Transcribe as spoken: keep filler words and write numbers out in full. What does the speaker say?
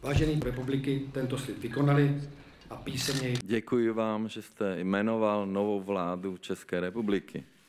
Vážení republiky tento slib vykonali a písemně. Děkuji vám, že jste jmenoval novou vládu České republiky.